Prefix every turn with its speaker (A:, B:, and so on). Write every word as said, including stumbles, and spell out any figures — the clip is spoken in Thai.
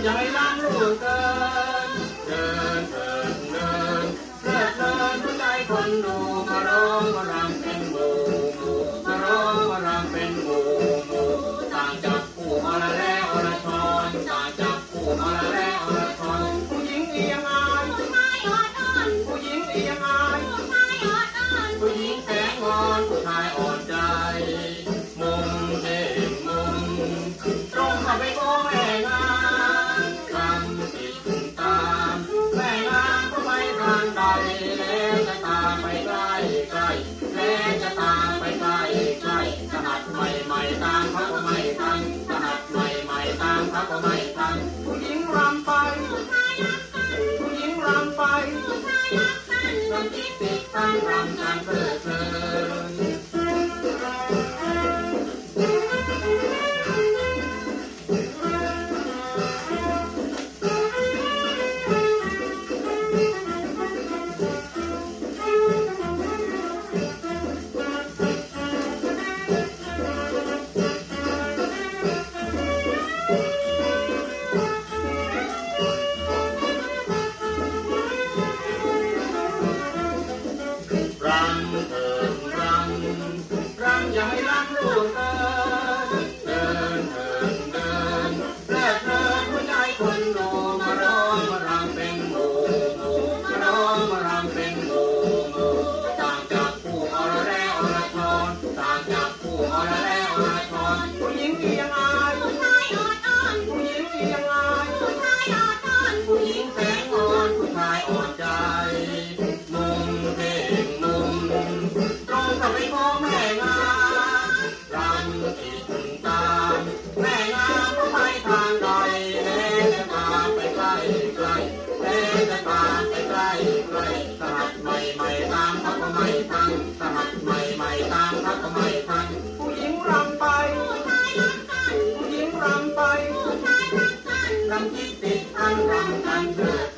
A: ใหญ่ล้ำลูกเกินเดินเดินเดินเพลิดเพลินหัวใจคนดูมาร้องมารำเป็นหมู่หมู่มาร้องมารำเป็นหมู่หมู่ต่างจับคู่อรและอรชรต่างจับคู่อรและอรชรผู้หญิงเอียงอายผู้ชายอ่อนอ่อนผู้หญิงเอียงอายผู้ชายอ่อนอ่อนผู้หญิงแสงงอนผู้ชายอ่อนใจมุมเด่นมุมตรงเข้าไปโอ้แม่งามคำติดตามแม่งามก็ไปทางใดแล้วจะตามไปใกล้ใกล้แล้วจะตามไปใกล้ใกล้สหัสใหม่ใหม่ตามเขาก็ไม่ทันสหัสใหม่ใหม่ตามเขาก็ไม่ทันผู้หญิงรำไปผู้หญิงรำไปรำที่ติดตั้งรำกันเพลิดเพลินอย่าให้ล้ำลูกเกินเดินเดินเดินเพลิดเพลินหัวใจคนดูมาร้องมารำเป็นหมู่หมู่มาร้องมารำเป็นหมู่หมู่ต่างจับคู่อรและอรชรต่างจับคู่อรและอรชรผู้หญิงเอียงอายผู้ชายอ่อนอ่อนผู้หญิงเอียงอายผู้ชายอ่อนอ่อนผู้หญิงแสงอ่อนผู้ชายอ่อนใจมุมเพ่งมุมตรงกับไปมองแม่งามรำติดตามแม่งามก็ไปทางใดแล้วจะตามไปใกล้ใกล้แล้วจะตามไปใกล้ใกล้สหัสใหม่ใหม่ตามเขาก็ไม่ทันสหัสใหม่ใหม่ตามเขาก็ไม่ทันผู้หญิงรำไปผู้หญิงรำไปรำที่ติดอันรำกันเถิด